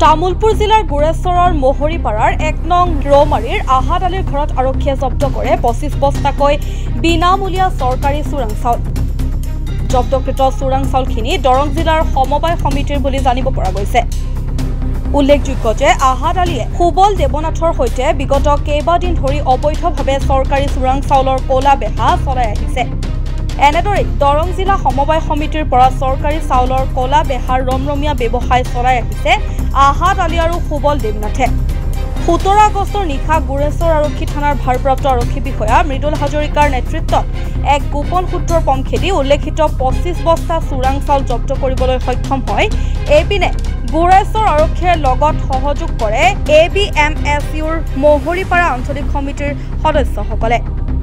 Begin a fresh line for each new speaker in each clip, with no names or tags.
তামুলপুৰ জিলাৰ গুৰেশ্বৰৰ মহৰীপাৰাৰ ১ নং ৰৌমাৰীৰ আহাদ আলীৰ ঘৰত আৰক্ষীয়ে জব্দ কৰে ২৫ বস্তাকৈ বিনামূলীয়া চৰকাৰী চোৰাং চাউল। জব্দকৃত চোৰাং চাউলখিনি দৰং জিলাৰ সমবায় সমিতিৰ বুলি জানিব পৰা গৈছে। উল্লেখযোগ্য যে আহাদ আলীয়ে সুবল দেৱনাথৰ সৈতে বিগত কেইবাদিন ধৰি অবৈধভাৱে চৰকাৰী চোৰাং চাউলৰ কলা বেহা চলাই আহিছে। এনেদৰে দৰং জিলা সমবায় সমিতিৰ পৰা চৰকাৰী চাউলৰ কলা বেহাৰ ৰমৰমীয়া ব্যৱসায় চলাই আহিছে আহাদ আলী আৰু সুবল দেৱনাথে। ১৭ আগষ্টৰ নিশা গুৰেশ্বৰ আৰক্ষী থানাৰ ভাৰপ্ৰাপ্ত আৰক্ষী বিষয়া মৃদুল হাজৰিকাৰ নেতৃত্বত এক গোপন সূত্ৰৰ পম খেদি উল্লেখিত ২৫ বস্তা চোৰাং চাউল জব্দ কৰিবলৈ সক্ষম হয়। এইপিনে গুৰেশ্বৰ আৰক্ষীৰ লগত সহযোগ কৰে ABMSUৰ মহৰীপাৰা আঞ্চলিক সমিতিৰ সদস্যসকলে।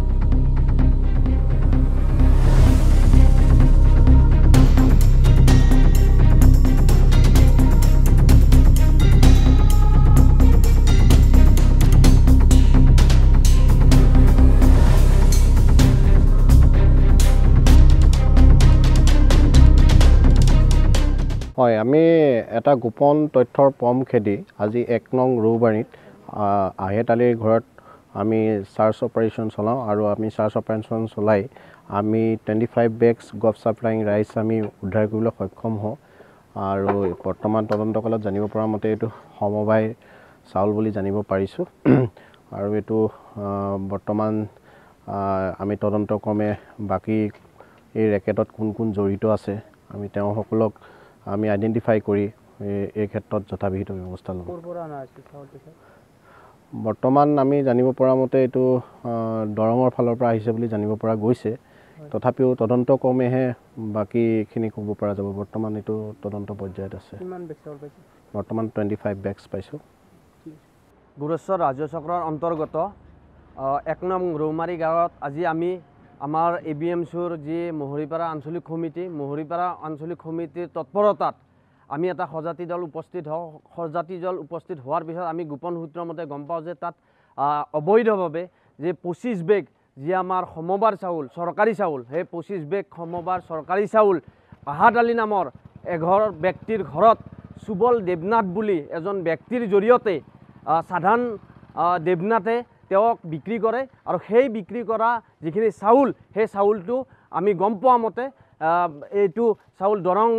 হয়, আমি এটা গোপন তথ্যৰ পম খেদি আজি ১ নং ৰৌবাৰীত আহাদ আলীৰ ঘৰত আমি সাৰ্চ অপাৰেশ্যন চলাওঁ আৰু আমি সাৰ্চ অপাৰেশ্যন চলাই আমি 25 বেগছ গভ সাপ্লাইং ৰাইচ আমি উদ্ধাৰ কৰিবলৈ সক্ষম হওঁ আৰু বৰ্তমান তদন্তকালত জানিব পৰা মতে এইটো সমবায় চাউল বুলি জানিব পাৰিছোঁ আৰু এইটো বৰ্তমান আমি তদন্তক্ৰমে বাকী এই ৰেকেটত কোন কোন জড়িত আছে আমি তেওঁলোকক আমি আইডেন্টিফাই কৰি এই ক্ষেত্ৰত যথাবিহিত ব্যৱস্থা ল'ম। বৰ্তমান আমি জানিব পৰা মতে এইটো দৰঙৰ ফালৰ পৰা আহিছে বুলি জানিব পৰা গৈছে। তথাপিও তদন্তক্ৰমেহে বাকীখিনি ক'ব পৰা যাব। বৰ্তমান এইটো তদন্ত পৰ্যায়ত আছে। বৰ্তমান 25 বেগছ পাইছোঁ।
গুৰেশ্বৰ ৰাজ্য চক্ৰৰ অন্তৰ্গত ১ নং ৰৌমাৰী গাঁৱত আজি আমি আমাৰ ABMSUৰ যি মহৰীপাৰা আঞ্চলিক সমিতিৰ তৎপৰতাত আমি এটা সজাতি দল উপস্থিত হওঁ। সজাতি দল উপস্থিত হোৱাৰ পিছত আমি গোপন সূত্ৰৰ মতে গম পাওঁ যে তাত অবৈধভাৱে যে 25 বেগ যি আমাৰ সমবাৰ চাউল চৰকাৰী চাউল সেই 25 বেগ সমবাৰ চৰকাৰী চাউল আহাদ আলী নামৰ এঘৰ ব্যক্তিৰ ঘৰত সুবল দেৱনাথ বুলি এজন ব্যক্তিৰ জৰিয়তে সাধাৰণ দেৱনাথে তেওঁক বিক্ৰী কৰে আৰু সেই বিক্ৰী কৰা যিখিনি চাউল সেই চাউলটো আমি গম পোৱা মতে এইটো চাউল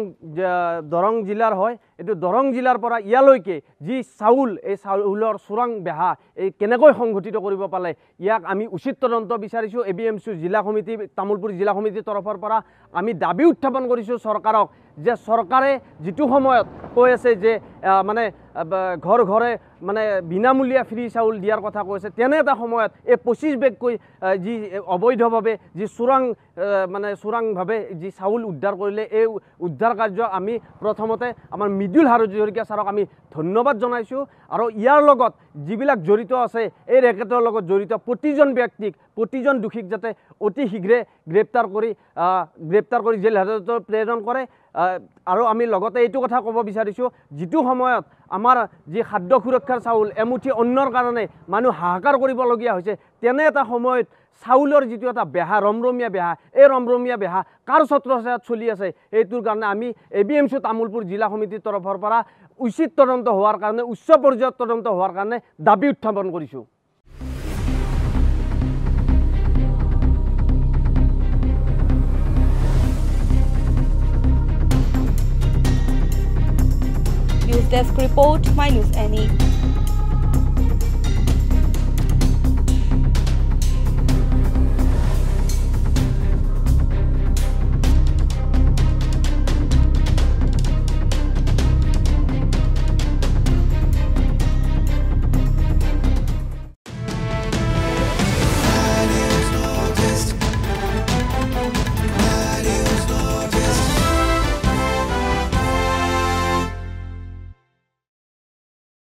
দৰং জিলাৰ হয়। এইটো দৰং জিলাৰ পৰা ইয়ালৈকে যি চাউল এই চাউলৰ চোৰাং বেহা এই কেনেকৈ সংঘটিত কৰিব পালে ইয়াক আমি উচিত তদন্ত বিচাৰিছোঁ। ABMSU জিলা সমিতি তামুলপুৰ জিলা সমিতিৰ তৰফৰ পৰা আমি দাবী উত্থাপন কৰিছোঁ চৰকাৰক যে চৰকাৰে যিটো সময়ত কৈ আছে যে মানে ঘৰে ঘৰে মানে বিনামূলীয়া ফ্ৰী চাউল দিয়াৰ কথা কৈছে তেনে এটা সময়ত এই 25 বেগকৈ যি অবৈধভাৱে যি চোৰাংভাৱে যি চাউল উদ্ধাৰ কৰিলে এই উদ্ধাৰ কাৰ্য আমি প্ৰথমতে আমাৰ মৃদুল হাজৰিকা ছাৰক আমি ধন্যবাদ জনাইছোঁ আৰু ইয়াৰ লগত যিবিলাক জড়িত আছে এই ৰেকেটৰ লগত জড়িত প্ৰতিজন ব্যক্তিক প্ৰতিজন দোষীক যাতে অতি শীঘ্ৰে গ্ৰেপ্তাৰ কৰি জেল হাজতত প্ৰেৰণ কৰে। আৰু আমি লগতে এইটো কথা ক'ব বিচাৰিছোঁ যিটো সময়ত আমাৰ যি খাদ্য সুৰক্ষাৰ চাউল এমুঠি অন্যৰ কাৰণে মানুহ হাহাকাৰ কৰিবলগীয়া হৈছে তেনে এটা সময়ত চাউলৰ যিটো এটা বেহা ৰমৰমীয়া বেহা এই ৰমৰমীয়া বেহা কাৰ ছত্ৰছায়াত চলি আছে এইটোৰ কাৰণে আমি ABMSU তামুলপুৰ জিলা সমিতিৰ তৰফৰ পৰা উচিত তদন্ত হোৱাৰ কাৰণে উচ্চ পৰ্যায়ত তদন্ত হোৱাৰ কাৰণে দাবী উত্থাপন কৰিছোঁ।
News Desk Report, My News Any.